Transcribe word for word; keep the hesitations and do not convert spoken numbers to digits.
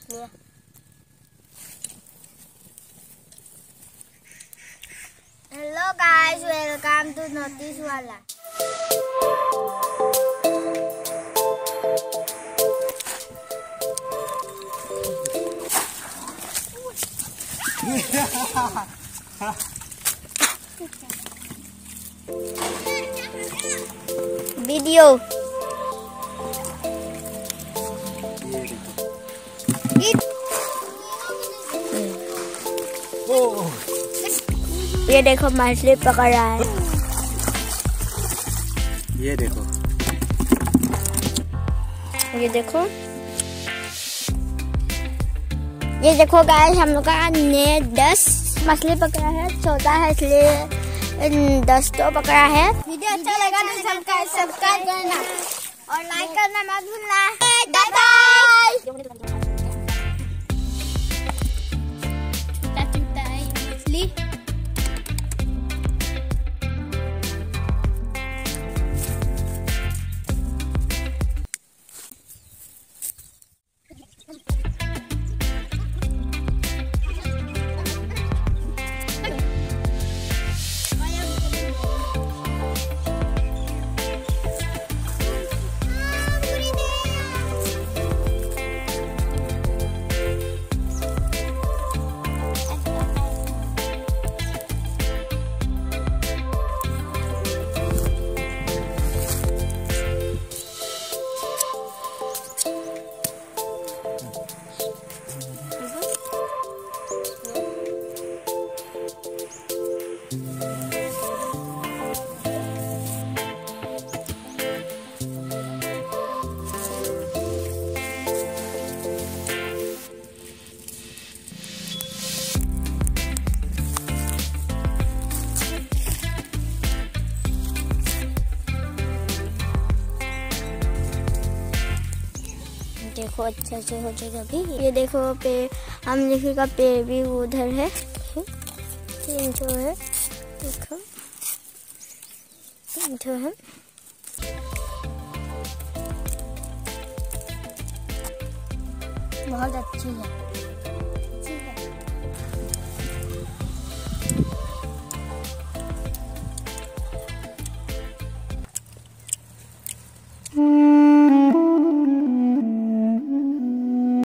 इसलिए। Hello guys, welcome to notice वाला। Video ये देखो मछली पकड़ रहा है। ये देखो ये देखो ये देखो गाइस, हम लोग का ने दस मछली पकड़ा है। छोटा है इसलिए दस तो पकड़ा है। वीडियो अच्छा लगा तो सब्सक्राइब करना और लाइक करना मत भूलना। Bye bye. मछली देखो अच्छा से हो जाएगा भी। ये देखो पे हम लिखेगा पेड़ भी उधर है। तीन ठो है, देखो तीन ठो है। बहुत अच्छी है।